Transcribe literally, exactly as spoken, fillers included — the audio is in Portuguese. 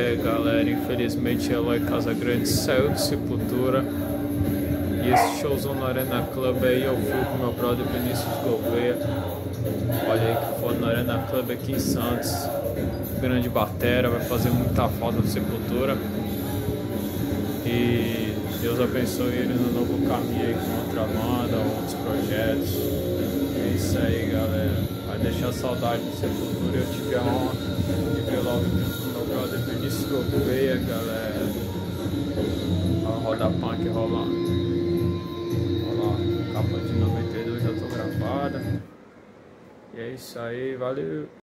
É, galera, infelizmente Eloy Casagrande saiu de Sepultura. E esse showzão na Arena Club aí eu fui com meu brother Vinícius Gouveia. Olha aí que foda, na Arena Club aqui em Santos. Grande batera, vai fazer muita falta no Sepultura. E Deus abençoe ele no novo caminho aí com outra banda, outros projetos. É isso aí, galera. Vai deixar saudade do Sepultura. Eu tive a honra de ver logo junto com meu brother Vinícius Gouveia, galera. A roda punk rolando. Olha lá, capa de noventa e dois autografada. E é isso aí, valeu.